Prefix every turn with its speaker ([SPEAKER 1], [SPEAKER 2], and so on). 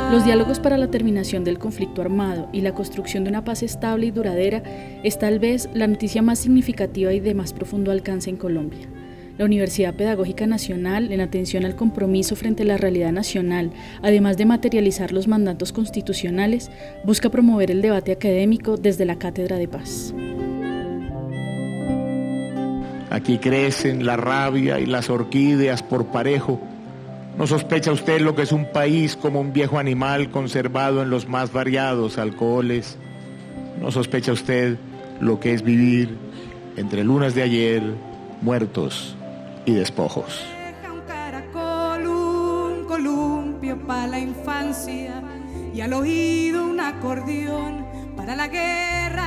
[SPEAKER 1] Los diálogos para la terminación del conflicto armado y la construcción de una paz estable y duradera es tal vez la noticia más significativa y de más profundo alcance en Colombia. La Universidad Pedagógica Nacional, en atención al compromiso frente a la realidad nacional, además de materializar los mandatos constitucionales, busca promover el debate académico desde la Cátedra de Paz.
[SPEAKER 2] Aquí crecen la rabia y las orquídeas por parejo. ¿No sospecha usted lo que es un país como un viejo animal conservado en los más variados alcoholes? ¿No sospecha usted lo que es vivir entre lunas de ayer, muertos y despojos?
[SPEAKER 3] Deja un caracol, un columpio para la infancia y al oído un acordeón para la guerra